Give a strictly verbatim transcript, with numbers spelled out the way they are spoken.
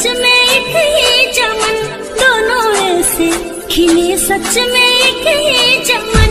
सच में एक ही चमन, दोनों ऐसे खिले सच में एक ही चमन।